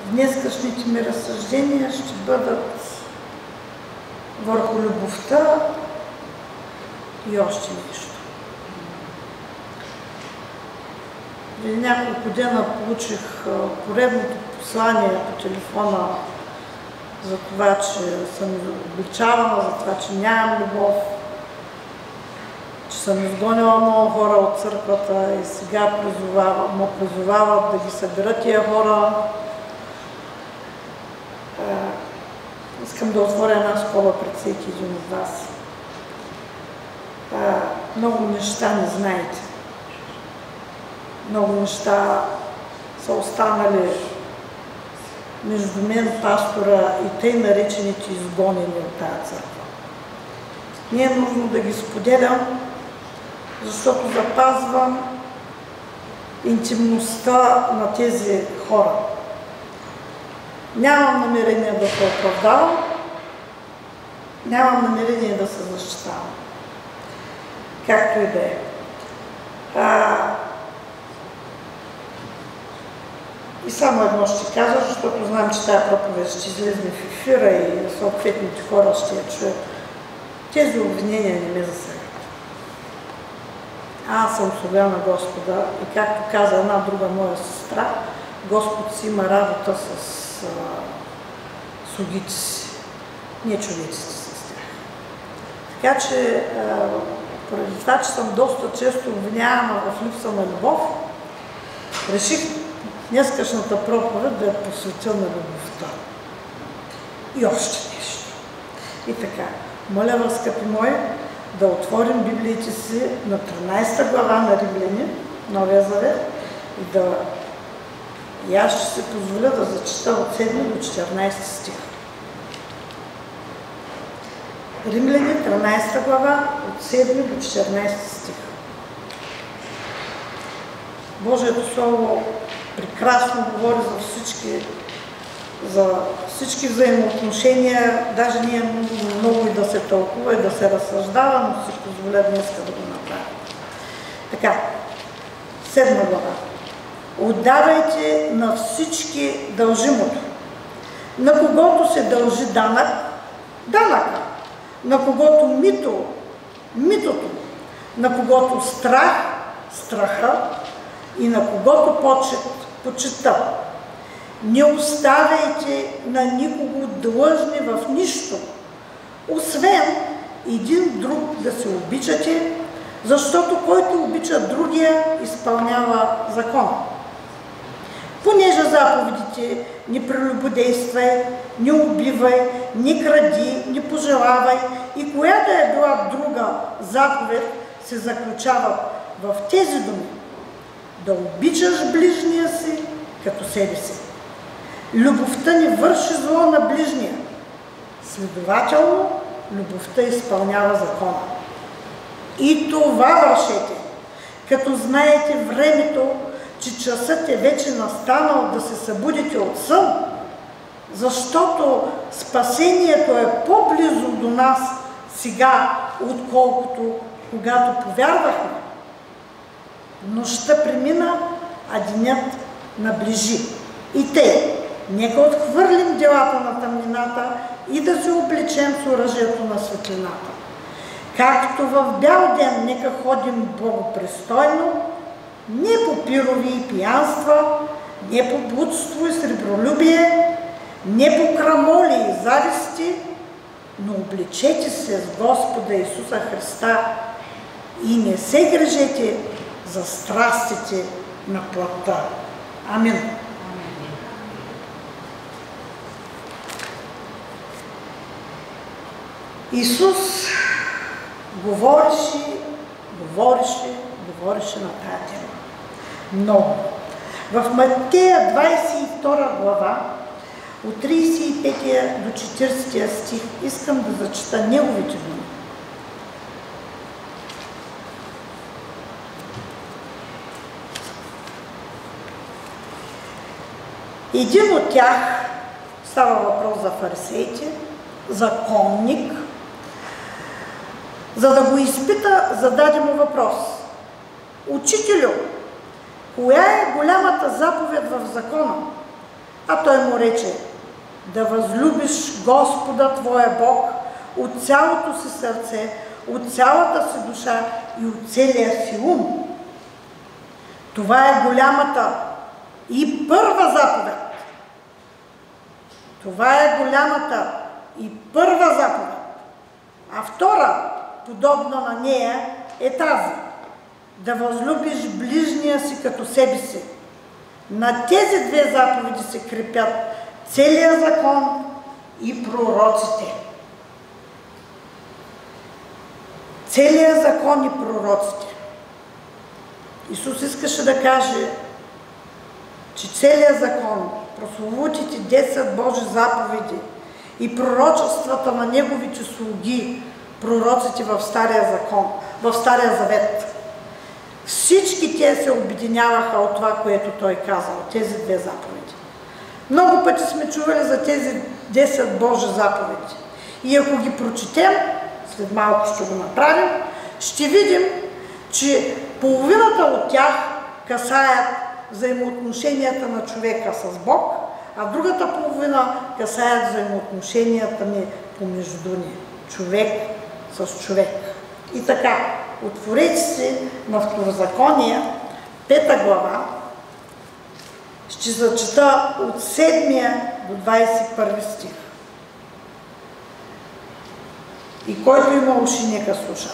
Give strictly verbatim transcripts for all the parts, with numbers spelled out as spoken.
Днескашните ми разсъждения ще бъдат върху любовта и още нещо. Преди няколко дена получих поредното послание по телефона за това, че съм обличавана, за това, че нямам любов, че съм изгонила много хора от църквата и сега призовава, му призовават да ги съберат тия хора. Искам да отворя една скоба пред всеки един от вас. Много неща не знаете. Много неща са останали между мен, пастора и тъй наречените изгонени от тази църква. Не е нужно да ги споделям, защото запазвам интимността на тези хора. Нямам намерение да се оправдавам, нямам намерение да се защитавам. Както и да е. И само едно ще кажа, защото знам, че тази проповед ще излезне в ефира и съответните хора ще я чуят. Тези обвинения не ме засягат. Аз съм слуга на Господа и както каза една друга моя сестра, Господ си има работа с слугите си, не човеците с тях. Така че, поради това, че съм доста често обвинявана в липса на любов, реших днескашната проповед да я посветя на любовта. И още нещо. И така, моля вас, скъпи мои, да отворим Библиите си на тринадесета глава на Римляни, Новия Завет, и да и аз ще се позволя да зачита от седми до четиринадесети стих. Римляни, тринадесета глава, от седми до четиринадесети стих. Божието Слово прекрасно говори за всички, за всички взаимоотношения, даже не е нужно много и да се тълкува и да се разсъждава, но си позволя днес да го направя. Така, седма глава. Отдавайте на всички дължимото. На когото се дължи данък, данъка. На когото мито, митото. На когото страх, страха. И на когото почет, почета. Не оставяйте на никого длъжни в нищо, освен един друг да се обичате, защото който обича другия, изпълнява закона. Понеже заповедите не прелюбодействай, не убивай, не кради, не пожелавай и която е била друга заповед се заключава в тези думи: да обичаш ближния си като себе си. Любовта не върши зло на ближния. Следователно, любовта изпълнява закона. И това вършете, като знаете времето, че часът е вече настанал да се събудите от сън, защото спасението е по-близо до нас сега, отколкото когато повярвахме. Нощта премина, а денят наближи. И тъй, нека отхвърлим делата на тъмнината и да се облечем с оръжието на светлината. Както в бял ден, нека ходим богопристойно, не по пирови и пиянства, не по блудство и сребролюбие, не по крамоли и зависти, но облечете се с Господа Исуса Христа и не се грижете за страстите на плътта. Амин. Исус говореше, говореше, говореше на тази тема. Много. В Матея двадесет и втора глава, от тридесет и пети до четиридесети стих, искам да зачита неговите думи. Един от тях, става въпрос за фарисеите, законник, за да го изпита, зададе му въпрос: Учителю, коя е голямата заповед в закона? А той му рече: да възлюбиш Господа твоя Бог от цялото си сърце, от цялата си душа и от целия си ум. Това е голямата и първа заповед. Това е голямата и първа заповед. А втора, подобна на нея, е тази: да възлюбиш ближния си като себе си. На тези две заповеди се крепят целият закон и пророците. Целият закон и пророците. Исус искаше да каже, че целият закон, прословутите десет Божи заповеди и пророчествата на Неговите слуги, пророците в Стария закон, в Стария завет, всички те се обединяваха от това, което Той казал, тези две заповеди. Много пъти сме чували за тези десет Божи заповеди. И ако ги прочетем, след малко ще го направим, ще видим, че половината от тях касаят взаимоотношенията на човека с Бог, а другата половина касаят взаимоотношенията ни помежду ни. Човек с човек. И така, отворете си на Второзаконие, пета глава, ще зачета от седмия до двадесет и първи стих. И който има уши, нека слуша.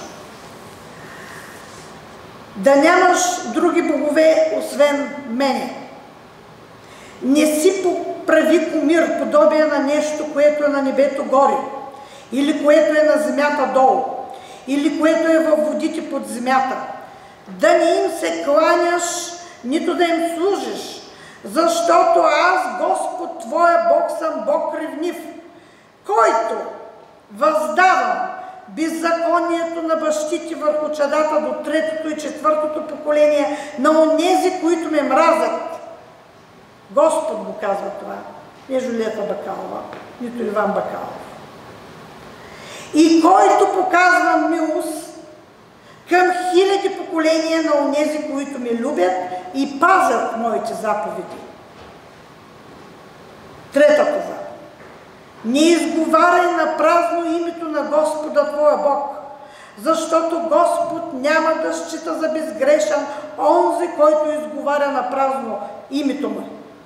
Да нямаш други богове, освен мене. Не си прави кумир, подобие на нещо, което е на небето горе, или което е на земята долу, или което е във водите под земята. Да не им се кланяш, нито да им служиш, защото аз, Господ твоя Бог, съм Бог ревнив, който въздавам беззаконието на бащите върху чадата до третото и четвъртото поколение на онези, които ме мразят. Господ го казва това, не Жулиета Бакалова, нито Иван Бакалов. И който показва милост към хиляди поколения на онези, които ме любят и пазят моите заповеди. Третата заповед. Не изговаряй на празно името на Господа твоя Бог, защото Господ няма да счита за безгрешен онзи, който изговаря на празно името му.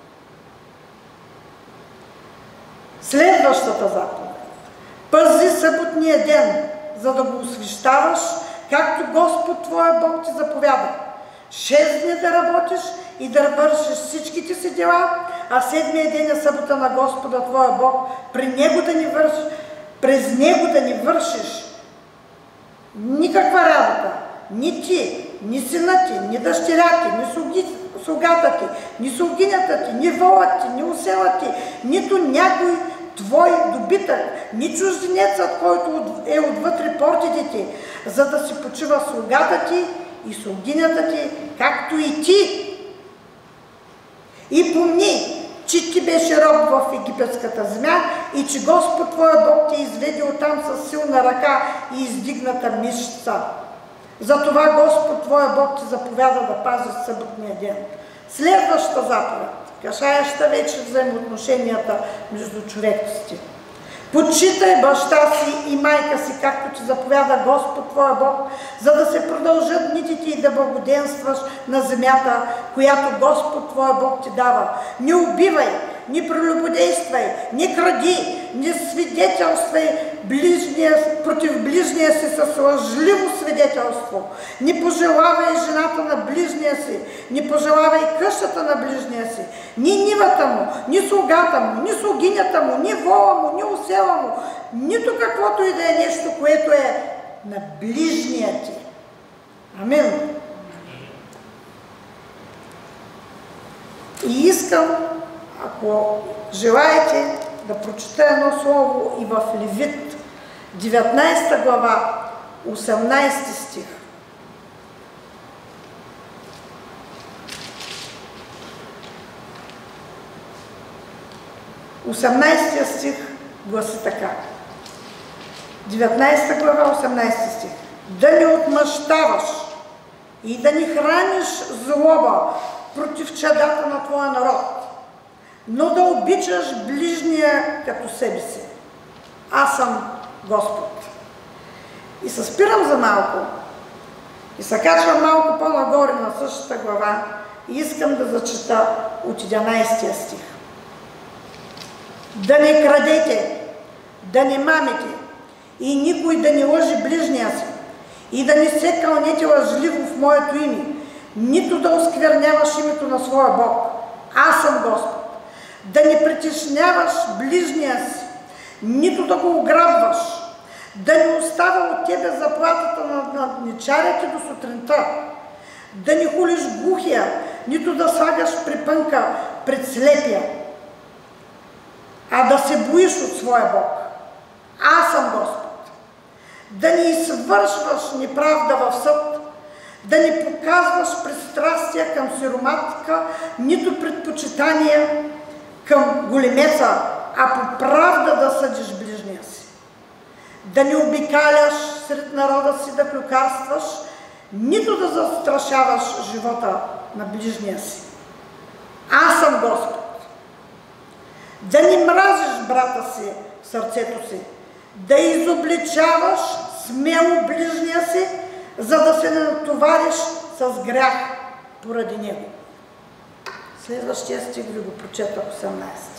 Следващата заповед. Пази съботния ден, за да го освещаваш, както Господ твоя Бог ти заповяда. Шест дни да работиш и да вършиш всичките си дела, а седмия ден е събота на Господа твоя Бог, при него да ни вършиш, през него да ни вършиш никаква работа. Ни ти, ни сина ти, ни дъщеря ти, ни слугата ти, ни слугинята ти, ни волът ти, ни оселът ти, нито някой твой добитък, ни чужденецът, който е отвътре портите ти, за да си почива слугата ти и слугинята ти, както и ти. И помни, че ти беше роб в египетската земя и че Господ твоя Бог те изведе оттам с силна ръка и издигната мишца. Затова Господ твоя Бог ти заповяда да пазиш съботния ден. Следващата заповед, касаеща вече взаимоотношенията между човеците. Почитай баща си и майка си, както ти заповяда Господ твоя Бог, за да се продължат дните ти и да благоденстваш на земята, която Господ твоя Бог ти дава. Не убивай, не прелюбодействай, не кради, не свидетелствай ближния, против ближния си с лъжливо свидетелство. Не пожелавай жената на ближния си, не пожелавай къщата на ближния си, ни нивата му, ни слугата му, ни слугинята му, ни вола му, ни осела му, нито каквото и да е нещо, което е на ближния ти. Амин. И искам, ако желаете, да прочета едно слово и в Левит, деветнадесета глава, осемнадесети стих. осемнадесети стих гласи така. деветнадесета глава, осемнадесети стих. Да не отмъщаваш и да не храниш злоба против чадата на твоя народ, но да обичаш ближния като себе си. Аз съм Господ. И се спирам за малко и се качвам малко по-нагоре на същата глава и искам да зачета от единайсети стих. Да не крадете, да не мамите и никой да не лъжи ближния си и да не се кълнете лъжливо в моето име, нито да оскверняваш името на своя Бог. Аз съм Господ. Да не притесняваш ближния си, нито да го ограбваш, да не остава от тебе заплатата на надничарите до сутринта, да не хулиш глухия, нито да слагаш препънка пред слепия, а да се боиш от своя Бог. Аз съм Господ. Да не извършваш неправда в съд, да не показваш пристрастия към сироматка, нито предпочитания към големеца, а по правда да съдиш ближния си. Да не обикаляш сред народа си да клюкарстваш, нито да застрашаваш живота на ближния си. Аз съм Господ. Да не мразиш брата си в сърцето си, да изобличаваш смело ближния си, за да се не натовариш с грях поради него. Следващия стих ви го прочета, осемнайсети.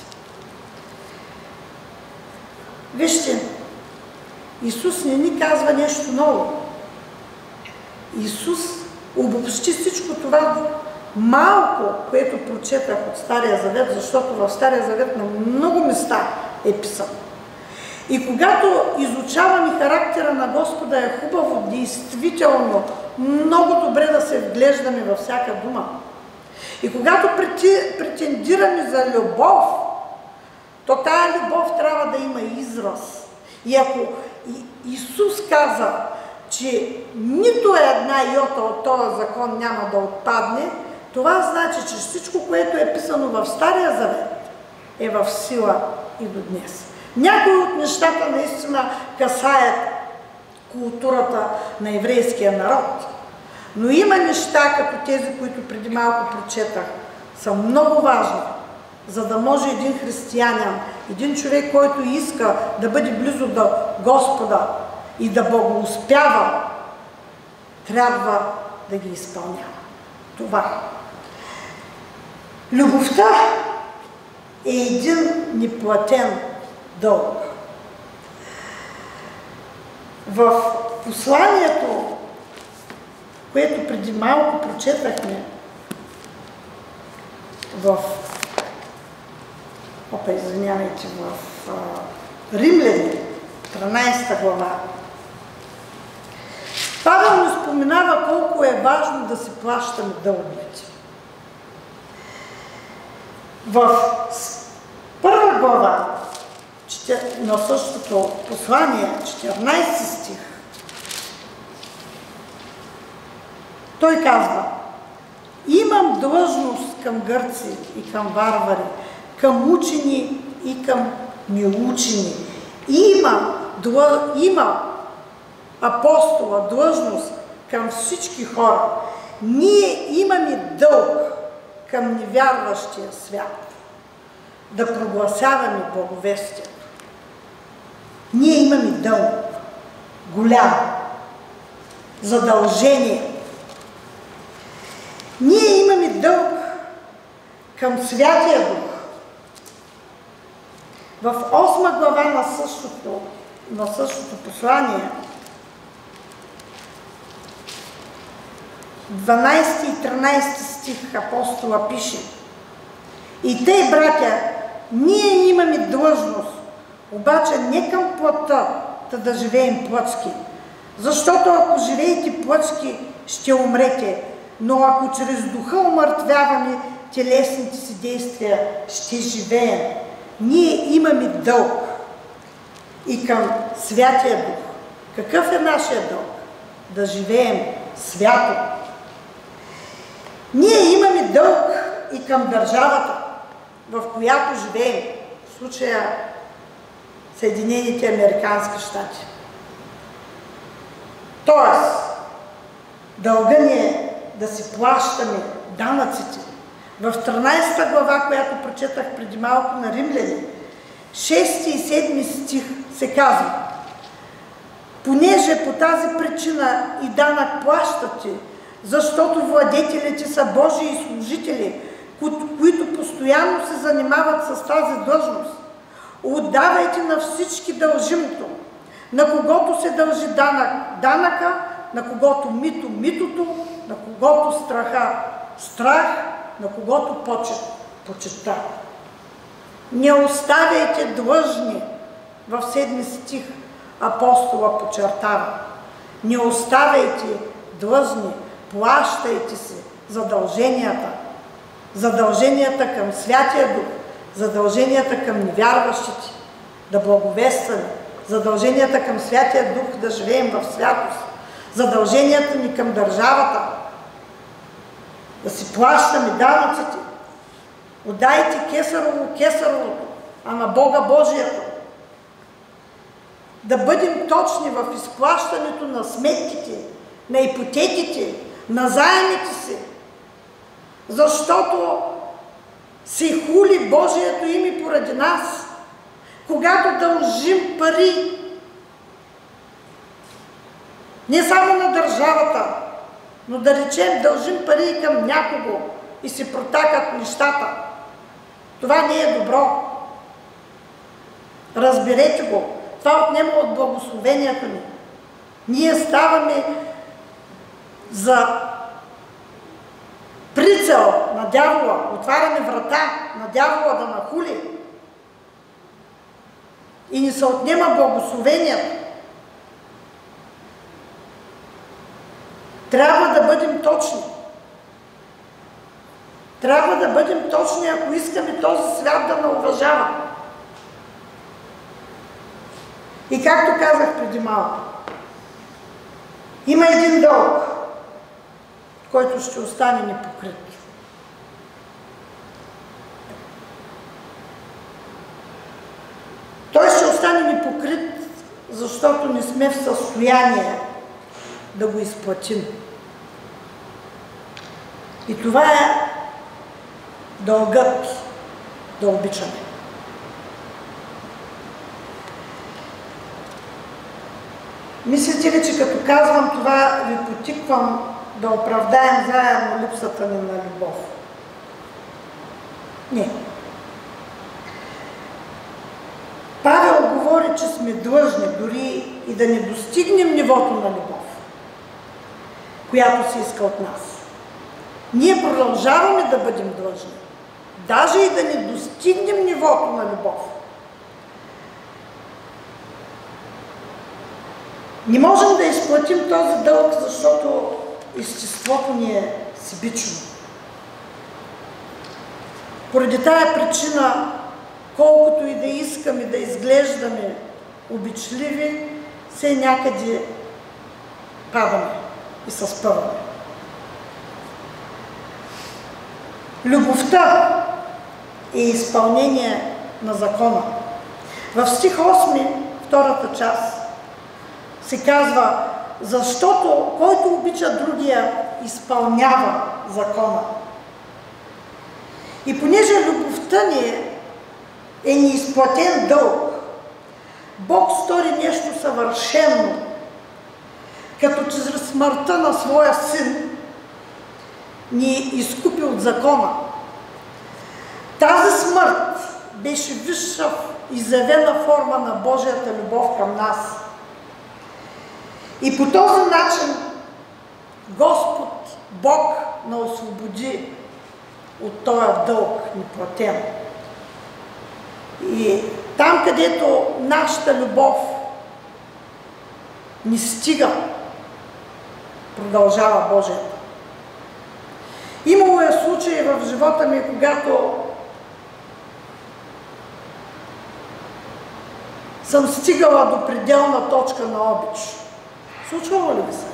Вижте, Исус не ни казва нещо ново. Исус обобщи всичко това малко, което прочетах от Стария Завет, защото в Стария Завет на много места е писано. И когато изучаваме характера на Господа, е хубаво, действително, много добре да се вглеждаме във всяка дума. И когато претендираме за любов, то тая любов трябва да има израз. И ако Исус каза, че нито една йота от този закон няма да отпадне, това значи, че всичко, което е писано в Стария Завет, е в сила и до днес. Някои от нещата наистина касаят културата на еврейския народ, но има неща, като тези, които преди малко прочетах, са много важни, за да може един християнин, един човек, който иска да бъде близо до Господа и да богоуспява, трябва да ги изпълнява. Това. Любовта е един неплатен дълг. В посланието, което преди малко прочетахме в Опа, извинявайте, в а, Римляни, тринайсета глава, Павел ни споменава колко е важно да си плащаме дълговете. В първа глава на същото послание, четиринайсети стих, той казва: имам длъжност към гърци и към варвари, към учени и към неучени. Има, длъ... има апостола длъжност към всички хора. Ние имаме дълг към невярващия свят да прогласяваме благовестието. Ние имаме дълг, голям, задължение. Ние имаме дълг към Святия Дух. В осма глава на същото, на същото послание, дванайсети и тринайсети стих апостола пише: и тъй, братя, ние имаме длъжност, обаче не към плътта, та да живеем плътски. Защото ако живеете плътски, ще умрете, но ако чрез духа умъртвяваме телесните си действия, ще живеем. Ние имаме дълг и към Святия Дух. Какъв е нашия дълг? Да живеем свято. Ние имаме дълг и към държавата, в която живеем, в случая Съединените американски щати. Тоест, дълга ни е да си плащаме данъците, В тринадесета глава, която прочетах преди малко на Римляни, шести и седми стих се казва: понеже по тази причина и данък плащате, защото владетелите са Божии служители, които постоянно се занимават с тази длъжност. Отдавайте на всички дължимото, на когото се дължи данък данъка, на когото мито митото, на когото страха страх, на когото почет почета. Не оставяйте длъжни, в седми стих апостола подчертава. Не оставяйте длъжни, плащайте се задълженията. Задълженията към Святия Дух, задълженията към невярващите, да благовестваме, задълженията към Святия Дух, да живеем в святост, задълженията ни към държавата, да си плащаме данъците. Отдайте кесарово кесаровото, а на Бога Божието. Да бъдем точни в изплащането на сметките, на ипотеките, на заемите си, защото се хули Божието име поради нас. Когато дължим пари, не само на държавата, но да речем дължим пари към някого и се протакат нещата, това не е добро. Разберете го. Това отнема от благословението ни. Ние ставаме за прицел на дявола, отваряме врата на дявола да нахули и ни се отнема благословението. Трябва да бъдем точни. Трябва да бъдем точни, ако искаме този свят да ни уважава. И както казах преди малко, има един дълг, който ще остане непокрит. Той ще остане непокрит, защото не сме в състояние да го изплатим. И това е дългът да обичаме. Мислите ли, че като казвам това, ви потиквам да оправдаем заедно липсата ни на любов? Не. Павел говори, че сме длъжни дори и да не достигнем нивото на любов, която се иска от нас. Ние продължаваме да бъдем длъжни, даже и да не достигнем нивото на любов. Не можем да изплатим този дълг, защото естеството ни е себично. Поради тая причина, колкото и да искаме да изглеждаме обичливи, все някъде падаме и се спъваме. Любовта е изпълнение на закона. В стих осми, втората част, се казва: защото който обича другия, изпълнява закона. И понеже любовта ни е неизплатен дълг, Бог стори нещо съвършено, като чрез смъртта на своя син ни изкупи от закона. Тази смърт беше висша изявена форма на Божията любов към нас. И по този начин Господ, Бог, ни освободи от този дълг неплатен. И там, където нашата любов ни стига, продължава Божията. Имало е случаи в живота ми, когато съм стигала до пределна точка на обич. Случвало ли ви се?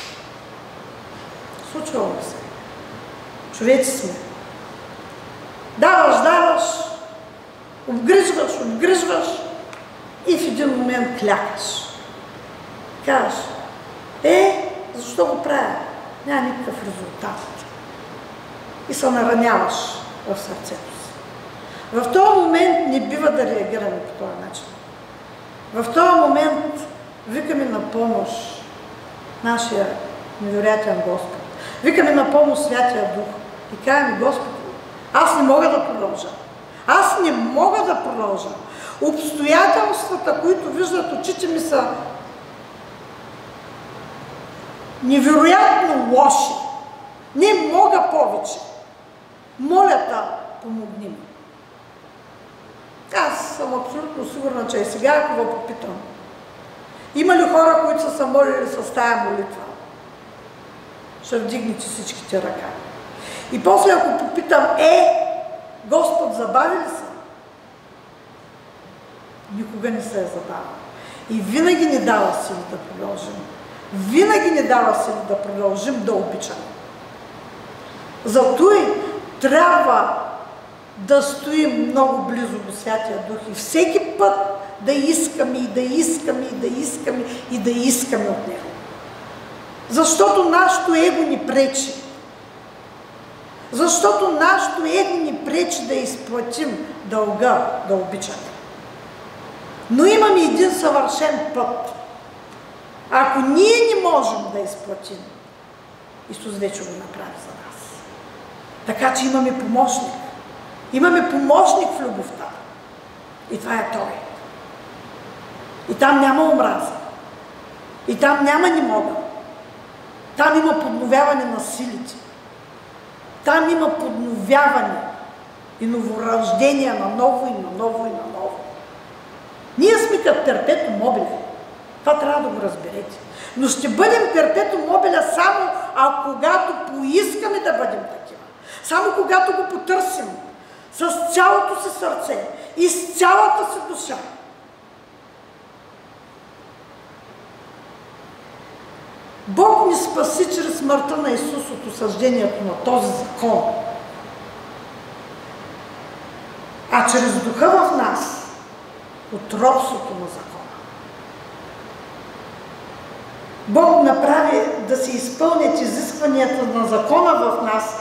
Случвало ли се? Човеци сме. Даваш, даваш, обгрижваш, обгрижваш и в един момент клякаш. Кажеш: е, защо го правя? Няма никакъв резултат. и се нараняваш в сърцето си. В този момент не бива да реагираме по този начин. В този момент викаме на помощ нашия невероятен Господ. Викаме на помощ Святия Дух и казваме: Господи, аз не мога да продължа. Аз не мога да продължа. Обстоятелствата, които виждат очите ми, са невероятно лоши. Не мога повече. Моля те, помогни ми. Аз съм абсолютно сигурна, че и сега, ако го попитам, има ли хора, които са се молили с тая молитва, ще вдигнете всичките ръка. И после, ако попитам: е, Господ забави ли се? Никога не се е забавил. И винаги ни дава сили да продължим. Винаги ни дава сили да продължим да обичаме. Зато и трябва да стоим много близо до Святия Дух и всеки път да искаме и да искаме и да искаме и да искаме от Него. Защото нашето его ни пречи. Защото нашето его ни пречи да изплатим дълга, да обичаме. Но имаме един съвършен път. Ако ние не можем да изплатим, Исус вече го направи за нас. Така че имаме помощник. Имаме помощник в любовта. И това е Той. И там няма омраза. И там няма не мога. Там има подновяване на силите. Там има подновяване и новорождение на ново и на ново и на ново. Ние сме като перпетум мобиле. Това трябва да го разберете. Но ще бъдем перпетум мобиле само а когато поискаме да бъдем такива. Само когато го потърсим с цялото си сърце и с цялата си душа. Бог ни спаси чрез смъртта на Исус от осъждението на този закон. А чрез Духа в нас от робството на закона. Бог направи да се изпълнят изискванията на закона в нас,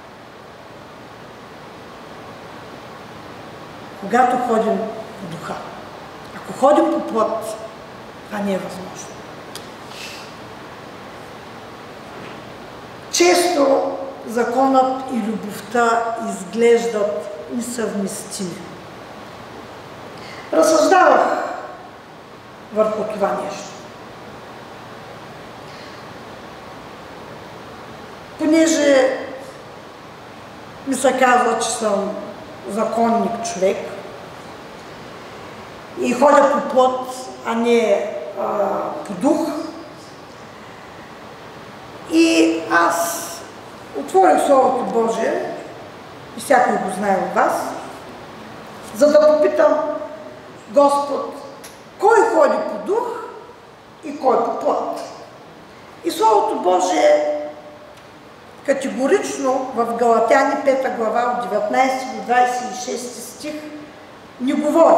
когато ходим по Духа. Ако ходим по плът, това не е възможно. Често законът и любовта изглеждат несъвместими. Разсъждавах върху това нещо. Понеже ми се казва, че съм законник човек и ходя по плът, а не а, по дух, и аз отворих Словото Божие, и всякой го знае от вас, за да попитам Господ, кой ходи по дух и кой по плът. И Словото Божие категорично в Галатяни пета глава от деветнайсети до двайсет и шести стих ни говори.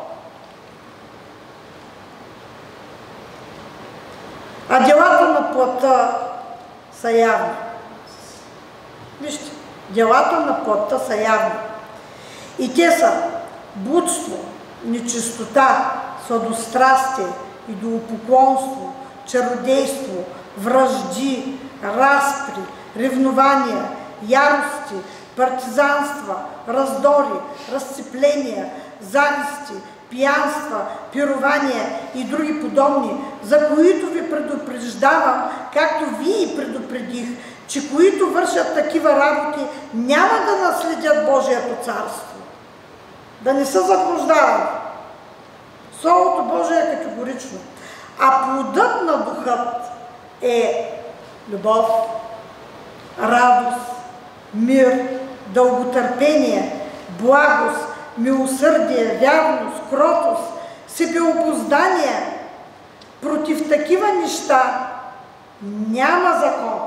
А делата на плътта са явни. Вижте, делата на плътта са явни. И те са блудство, нечистота, сладострастие, идолопоклонство, чародейство, вражди, разпри, ревнования, ярости, партизанства, раздори, разцепления, зависти, пиянства, пирования и други подобни, за които ви предупреждавам, както ви предупредих, че които вършат такива работи, няма да наследят Божието царство. Да не са заблуждавани. Словото Божие е категорично. А плодът на духът е любов, радост, мир, дълготърпение, благост, милосърдие, вярност, кротост, себеобуздание. Против такива неща няма закон.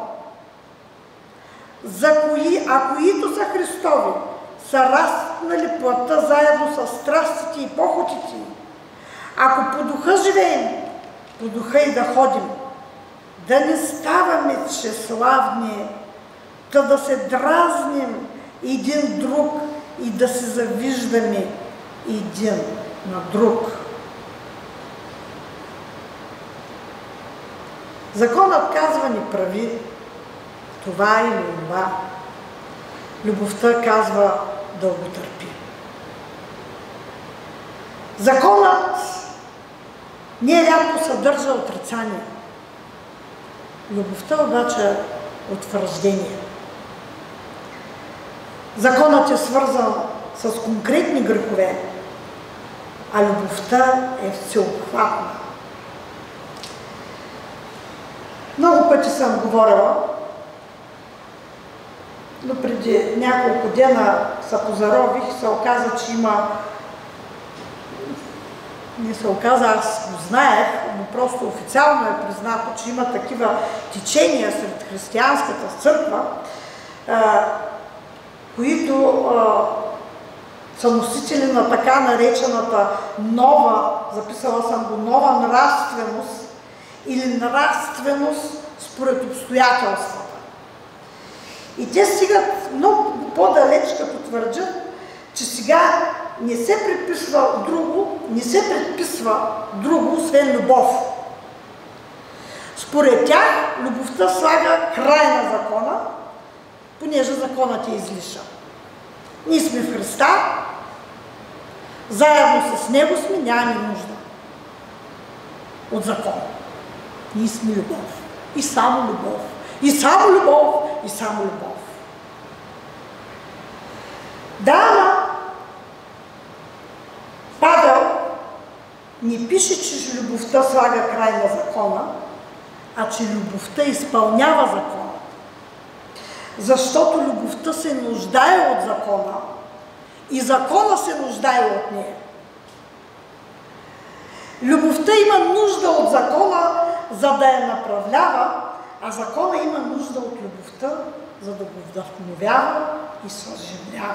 За кои, а които са Христови, са разпнали плътта заедно с страстите и похотите. Ако по духа живеем, по духа и да ходим, да не ставаме тщеславни, та да се дразним един друг и да се завиждаме един на друг. Законът казва ни прави това или това. Любовта казва дълго търпи. Законът нерядко съдържа отрицание. Любовта обаче е утвърждение. Законът е свързан с конкретни грехове, а любовта е всеобхватна. Много пъти съм говорила, но преди няколко дена се позарових и се оказа, че има... Не се оказа, аз го знаех, но просто официално е признато, че има такива течения сред християнската църква, които са носители на така наречената нова, записала съм го, нова нравственост или нравственост според обстоятелствата. И те стигат много по-далеч, като твърдят, че сега не се предписва друго, не се предписва друго, освен любов. Според тях, любовта слага край на закона, понеже законът е излишен. Ние сме в Христа, заедно с Него сме, нямаме нужда от закон. Ние сме любов. И само любов. И само любов. И само любов. Да, но Павел не пише, че любовта слага край на закона, а че любовта изпълнява закона. Защото любовта се нуждае от закона и закона се нуждае от нея. Любовта има нужда от закона, за да я направлява, а закона има нужда от любовта, за да го вдъхновява и съживлява.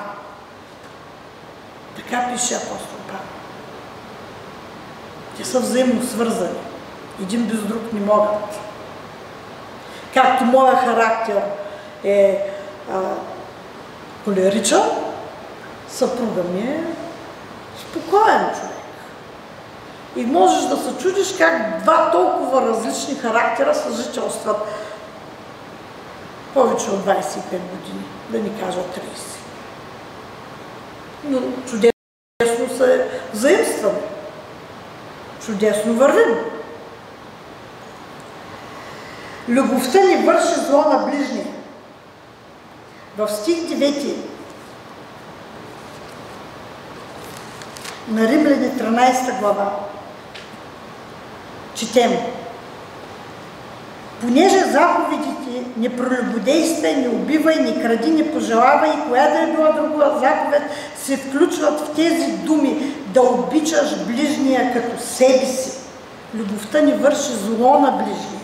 Така пише апостол Павел. Те са взаимно свързани. Един без друг не могат. Както моя характер е а, колеричен, съпруга ми е спокоен човек. И можеш да се чудиш как два толкова различни характера съжителстват повече от двайсет и пет години, да ни кажа трийсет. Но чудесно се взаимстваме. Чудесно вървим. Любовта ни върши зло на ближния. В стих девети на Римляни тринайсета глава четем: понеже заповедите не прелюбодействай, не убивай, не кради, не пожелавай и коя да е била друга заповед се включват в тези думи: да обичаш ближния като себе си. Любовта ни върши зло на ближния.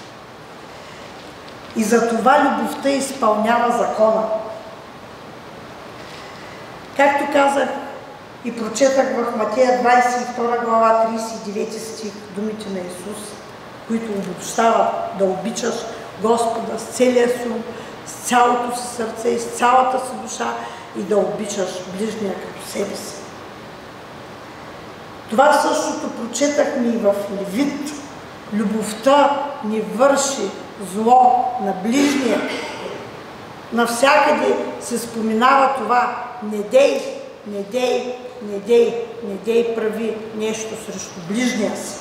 И затова любовта изпълнява закона. Както казах и прочетах в Матея двайсет и втора глава, трийсет и девети стих, думите на Исус, които обобщават да обичаш Господа с целия си ум, с цялото си сърце и с цялата си душа и да обичаш ближния като себе си. Това същото прочетахме и в Левит. Любовта ни върши зло на ближния. Навсякъде се споменава това: не дей, не дей, не дей, не дей прави нещо срещу ближния си.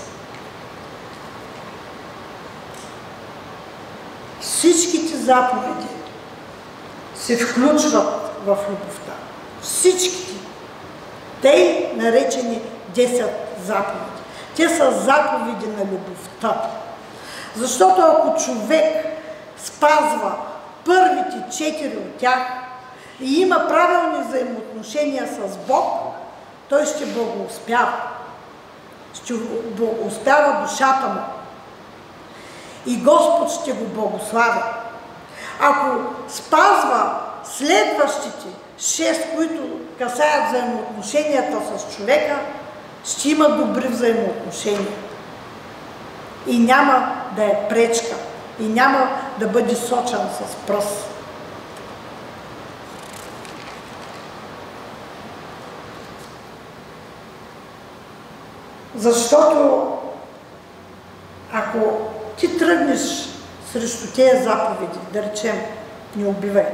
Всичките заповеди се включват в любовта. Всичките. Те наречени десет заповеди. Те са заповеди на любовта. Защото ако човек спазва първите четири от тях и има правилни взаимоотношения с Бог, той ще благоуспява. Ще благоуспява душата му. И Господ ще го благославя. Ако спазва следващите шест, които касаят взаимоотношенията с човека, ще има добри взаимоотношения. И няма да е пречка. И няма да бъде сочен с пръст. Защото ако ти тръгнеш срещу тези заповеди, да речем, не убивай,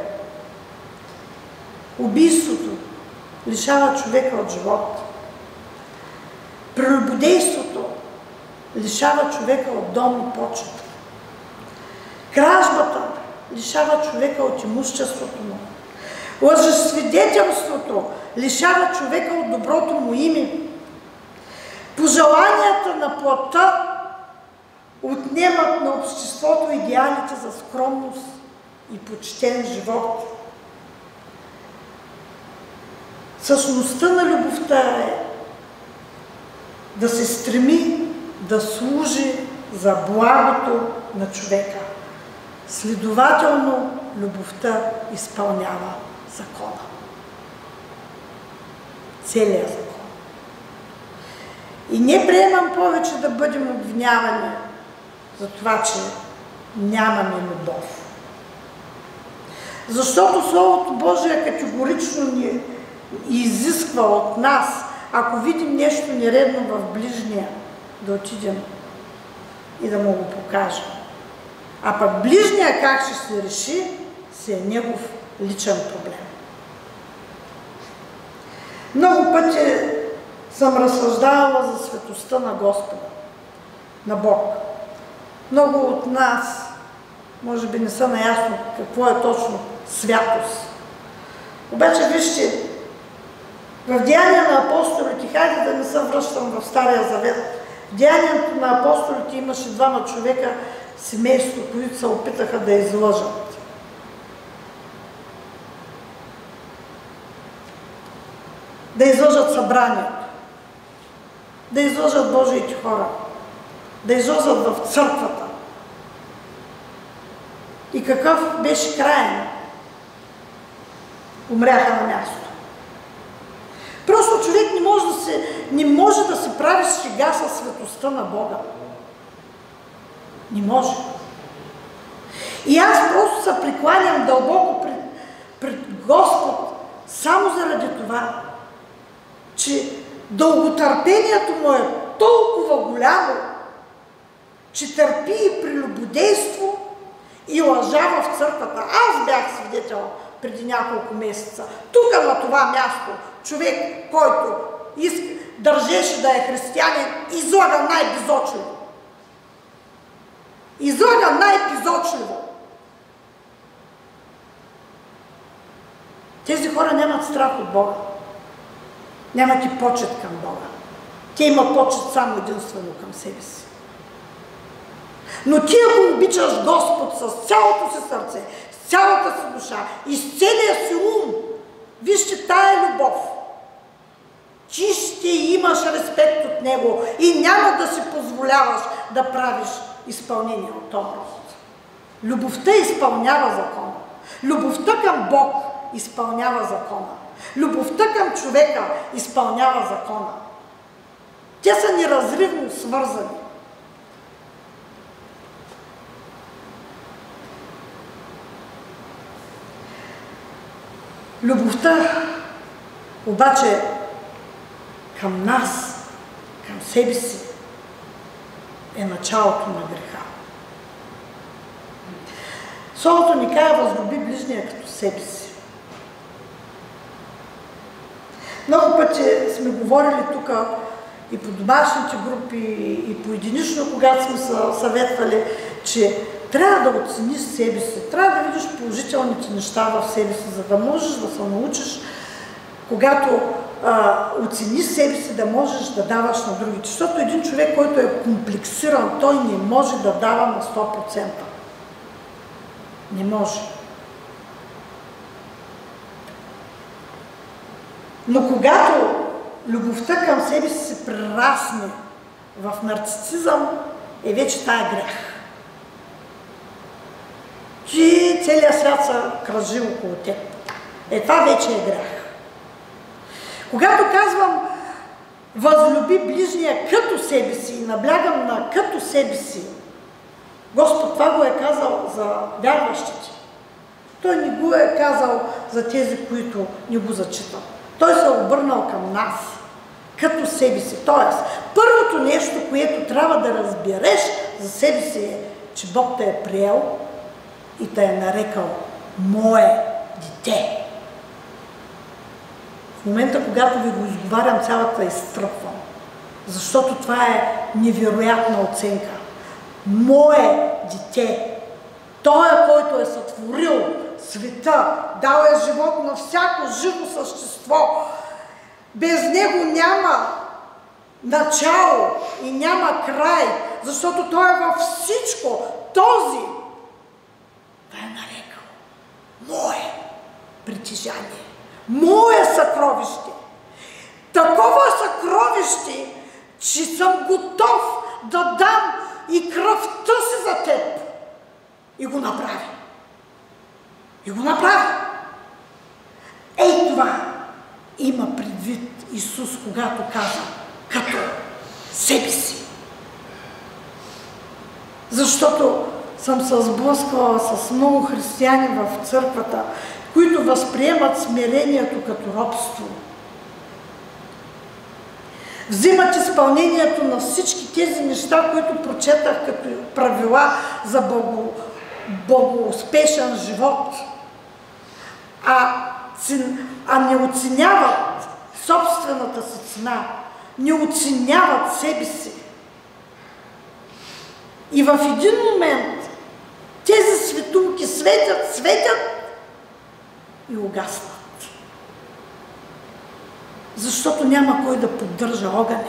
убийството лишава човека от живот, прелюбодейството лишава човека от дом и почет, кражбата лишава човека от имуществото му, лъжесвидетелството лишава човека от доброто му име, пожеланията на плътта отнемат на обществото идеалите за скромност и почтен живот. Същността на любовта е да се стреми да служи за благото на човека. Следователно, любовта изпълнява закона. Целият закон. И не приемам повече да бъдем обвинявани за това, че нямаме любов. Защото Словото Божие категорично ни изисква от нас, ако видим нещо нередно в ближния, да отидем и да му го покажем. А пък ближния как ще се реши, си е негов личен проблем. Много пъти съм разсъждавала за светостта на Господа, на Бог. Много от нас, може би не са наясно какво е точно святост. Обаче вижте, в Деяния на апостолите, хайде да не се връщам в Стария Завет, в Деянието на апостолите имаше двама човека, семейство, които се опитаха да излъжат. Да излъжат събранието, да излъжат Божиите хора, да излъжат в църквата. И какъв беше краен? Умряха на място. Просто човек не може да се, не може да се прави шега със светостта на Бога. Не може. И аз просто се прекланям дълбоко пред, пред Господ само заради това, че дълготърпението му е толкова голямо, че търпи и прелюбодейство и лъжа в църквата. Аз бях свидетел преди няколко месеца. Тук на това място човек, който иска, държеше да е християнин, излага най-безочливо. Излага най-безочливо. Тези хора нямат страх от Бога. Нямат и почет към Бога. Те имат почет само единствено към себе си. Но ти, ако обичаш Господ с цялото си сърце, с цялата си душа и с целия си ум, вижте тая любов. Ти ще имаш респект от Него и няма да си позволяваш да правиш изпълнение от този рост. Любовта изпълнява закона. Любовта към Бог изпълнява закона. Любовта към човека изпълнява закона. Те са неразривно свързани. Любовта обаче към нас, към себе си, е началото на греха. Словото ни казва: възлюби ближния като себе си. Много пъти сме говорили тук и по домашните групи, и по единично, когато сме се съветвали, че трябва да оцениш себе си, трябва да видиш положителните неща в себе си, за да можеш да се научиш, когато а, оцениш себе си, да можеш да даваш на другите. Защото един човек, който е комплексиран, той не може да дава на сто процента. Не може. Но когато любовта към себе си се прерасне в нарцисизъм, е вече тая грях. Че целият свят се кръжи около теб. Е, това вече е грях. Когато казвам възлюби ближния като себе си и наблягам на като себе си, Господ това го е казал за вярващите. Той не го е казал за тези, които не го зачитат. Той се е обърнал към нас, като себе си. Тоест, първо Първото нещо, което трябва да разбереш за себе си е, че Бог те е приел и те е нарекал Мое дете. В момента, когато ви го изговарям, цялата изтръпвам, защото това е невероятна оценка. Мое дете. Той, който е сътворил света, дал е живот на всяко живо същество. Без него няма начало и няма край, защото той е във всичко. Този той е нарекал мое притежание, мое съкровище. Такова съкровище, че съм готов да дам и кръвта си за теб. И го направи. И го направи. Ей това има предвид Исус, когато каза като себе си. Защото съм се сблъсквала с много християни в църквата, които възприемат смирението като робство. Взимат изпълнението на всички тези неща, които прочетах като правила за благо, благоуспешен живот, а, а не оценяват собствената си цена, не оценяват себе си. И в един момент тези светулки светят, светят и угаснат. Защото няма кой да поддържа огъня.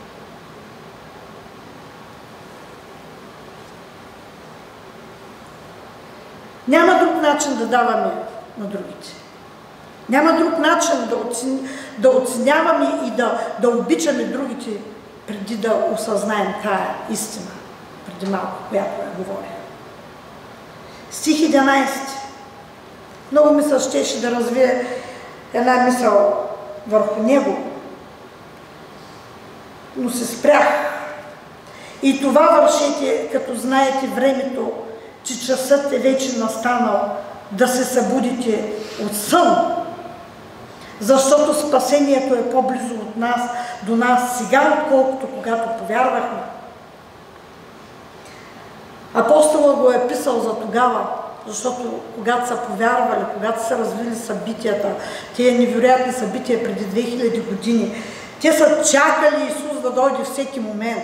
Няма друг начин да даваме на другите. Няма друг начин да, оцени, да оценяваме и да, да обичаме другите, преди да осъзнаем тая истина, преди малко, която я говоря. Стих единайсети. Много ми се щеше да развие една мисъл върху него, но се спрях. И това вършете, като знаете времето, че часът е вече настанал да се събудите от сън, защото спасението е по-близо от нас, до нас сега, отколкото когато повярвахме. Апостола го е писал за тогава, защото когато са повярвали, когато са развили събитията, тези невероятни събития преди две хиляди години, те са чакали Исус да дойде всеки момент.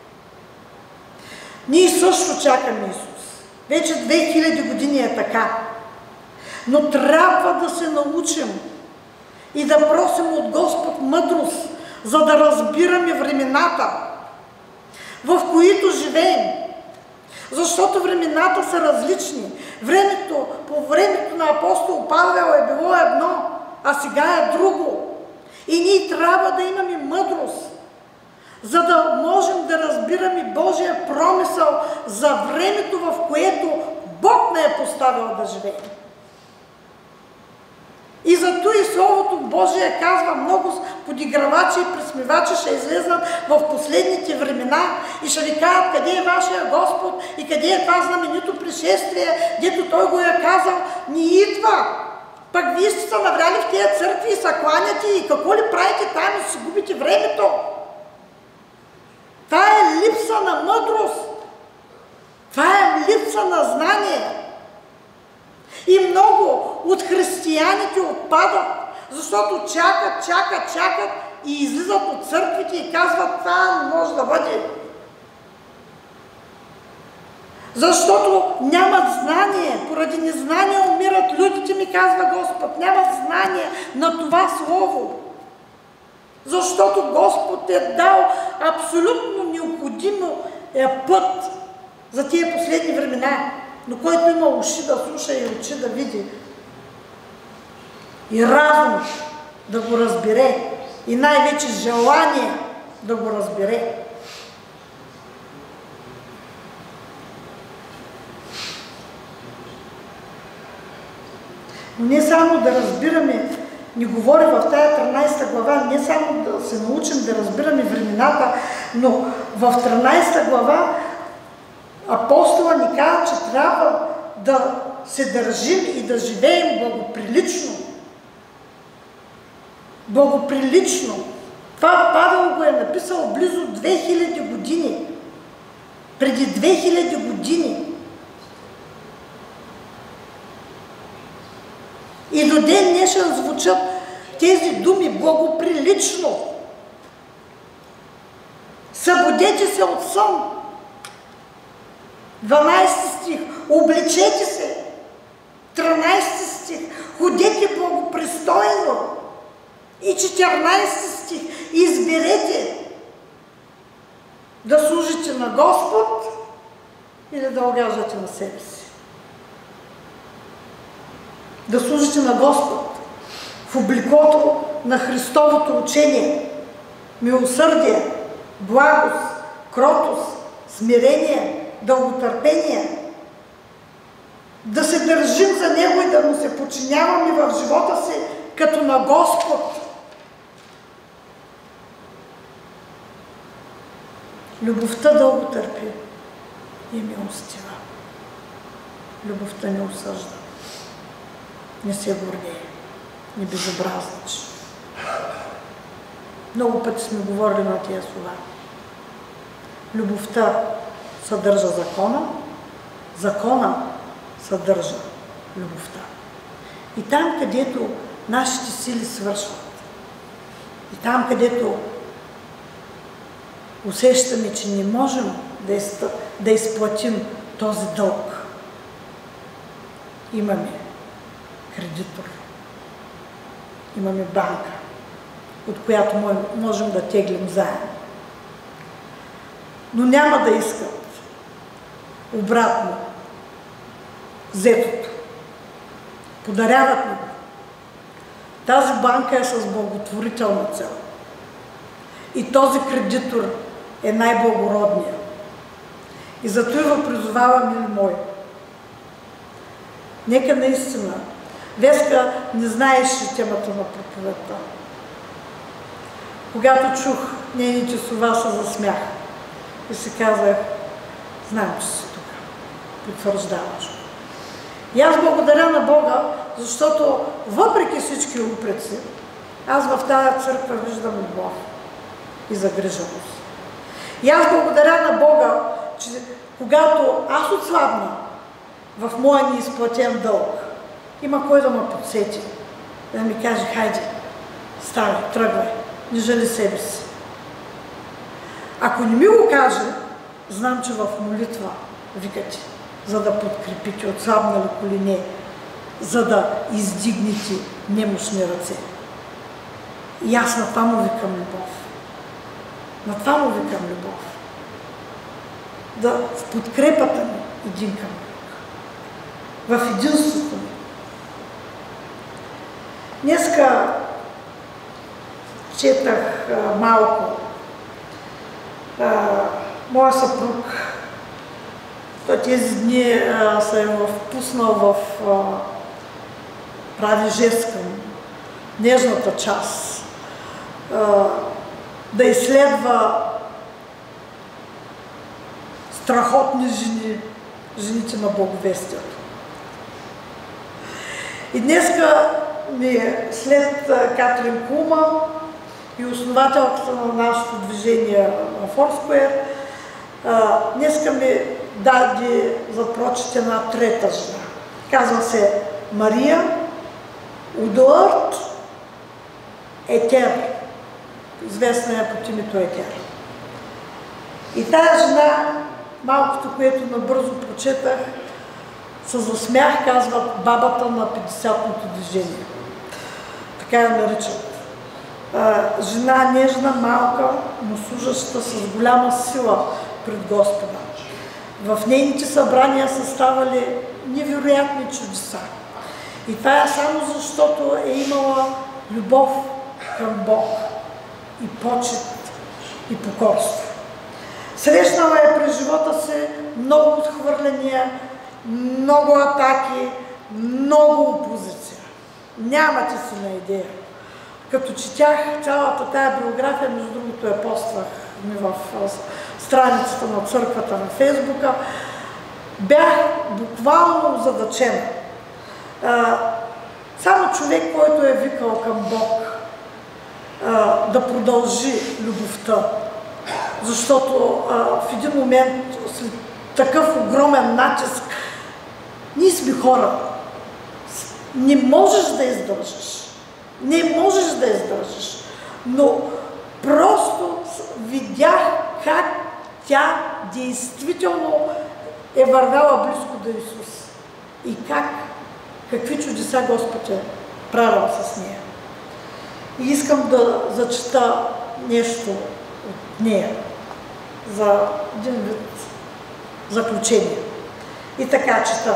Ние също чакаме Исус. Вече две хиляди години е така. Но трябва да се научим и да просим от Господ мъдрост, за да разбираме времената, в които живеем. Защото времената са различни. Времето, по времето на апостол Павел е било едно, а сега е друго. И ние трябва да имаме мъдрост, за да можем да разбираме Божия промисъл за времето, в което Бог не е поставил да живеем. И зато и Словото Божие казва, много подигравачи и присмивачи ще излезнат в последните времена и ще ви кажат къде е вашия Господ и къде е това знаменито пришествие, дето Той го е казал, не идва. Пък вие сте се навряли в тези църкви и се кланяте и какво ли правите там и си губите времето? Това е липса на мъдрост. Това е липса на знание. И много от християните отпадат, защото чакат, чакат, чакат и излизат от църквите и казват, това не може да бъде. Защото нямат знание, поради незнание умират людите, ми казва Господ. Нямат знание на това Слово. Защото Господ е дал абсолютно необходимо път за тия последни времена. Но който има уши да слуша и очи да види, и разум да го разбере, и най-вече желание да го разбере. Но не само да разбираме, ни говори в тая тринайсета глава, не само да се научим да разбираме времената, но в тринайсета глава апостола ни казва, че трябва да се държим и да живеем благоприлично. Благоприлично. Това Павел го е написал близо две хиляди преди две хиляди години. И до ден днешен звучат тези думи благоприлично. Събудете се от сън. дванайсети стих. Облечете се. тринайсети стих. Ходете благопристойно. И четиринайсети стих. Изберете да служите на Господ или да огаждате на себе си. Да служите на Господ в обликото на Христовото учение, милосърдие, благост, кротост, смирение, дълготърпение, да се държим за Него и да му се подчиняваме в живота си като на Господ. Любовта дълго търпи и милостива. Любовта не осъжда, не се гордее, не безобразничи. Много пъти сме говорили на тия слова. Любовта съдържа закона, закона съдържа любовта. И там, където нашите сили свършват, и там, където усещаме, че не можем да, из... да изплатим този дълг, имаме кредитор, имаме банка, от която можем да теглим заем. Но няма да искат обратно взетото. Подаряват ни. Тази банка е с благотворителна цел. И този кредитор е най-благородният. И зато ви призовавам, мили мои. Нека наистина. Веска не знаеше темата на проповедта. Когато чух нейните слова, се засмях. И си казах, знам, че си тук. Потвърждаваш. И аз благодаря на Бога, защото въпреки всички упреци, аз в тази църква виждам любов и загриженост. И аз благодаря на Бога, че когато аз отслабна в моя неизплатен дълг, има кой да ме подсети, да ми каже, хайде, ставай, тръгвай, не жали себе си. Ако не ми го каже, знам, че в молитва викате, за да подкрепите отслабнали колене, за да издигнете немощни ръце. И аз на това му викам любов. На това му викам любов. Да в подкрепата ми един към друг. В единството ми. Днеска четах а, малко. А, моя съпруг, той тези дни а, се е впуснал в а, прави жест към нежната част, а, да изследва страхотни жени, жените на благовестието. И днеска ми, след Катрин Кулман и основателката на нашето движение на Форскуер, днеска ми даде за прочит една трета жена. Казва се Мария Удуард Етер. Известна е под името Етер. И тая жена, малкото, което набързо прочетах, се засмях, казват бабата на петдесетното движение. Така я наричат. Жена нежна, малка, но служаща с голяма сила пред Господа. В нейните събрания са ставали невероятни чудеса. И това е само защото е имала любов към Бог и почет и покорство. Срещнала е през живота си много отхвърляния, много атаки, много опозиция. Нямате си на идея. Като четях цялата тая биография, между другото я поствах в страницата на църквата на Фейсбука, бях буквално озадачена. Само човек, който е викал към Бог да продължи любовта защото а, в един момент, след такъв огромен натиск, ние сме хора. Не можеш да издържиш. Не можеш да издържиш. Но просто видях как тя действително е вървяла близко до Исус. И как, какви чудеса Господ е правил с нея. И искам да зачета нещо от нея за един вид заключение. И така чета.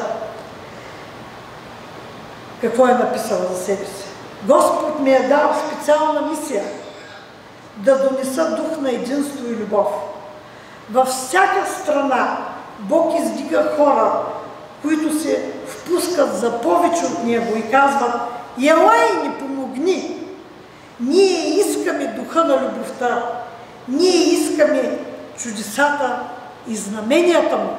Какво е написала за себе си? Господ ми е дал специална мисия да донеса дух на единство и любов. Във всяка страна Бог издига хора, които се впускат за повече от Него и казват: елай, ни помогни! Ние искаме духа на любовта, ние искаме чудесата и знаменията му.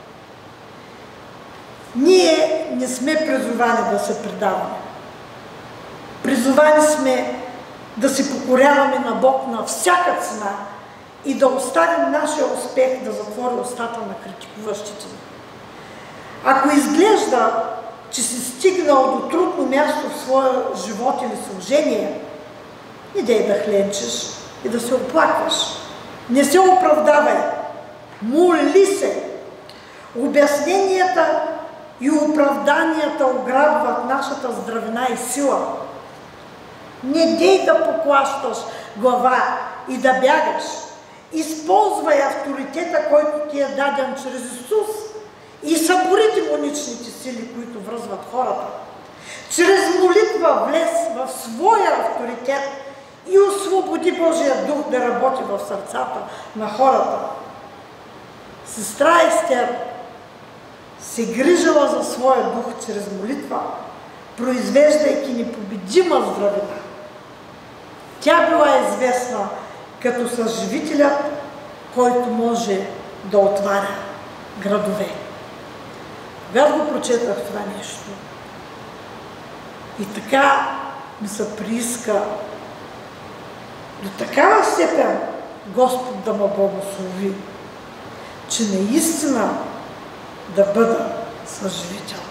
Ние не сме призовани да се предаваме. Призовани сме да се покоряваме на Бог на всяка цена и да оставим нашия успех да затвори устата на критикуващите ни. Ако изглежда, че си стигнал до трудно място в своя живот или служение, идей да хленчеш и да се оплакваш. Не се оправдавай. Моли се. Обясненията и оправданията ограбват нашата здравина и сила. Не дей да поклащаш глава и да бягаш. Използвай авторитета, който ти е даден чрез Исус, и събори демоничните сили, които връзват хората. Чрез молитва влез в своя авторитет и освободи Божия дух да работи в сърцата на хората. Сестра Естер се грижала за своя дух чрез молитва, произвеждайки непобедима здравина. Тя била известна като съживителят, който може да отваря градове. Когато го прочетах това нещо, и така ми се прииска до такава степен Господ да ме благослови, че наистина да бъда съживител.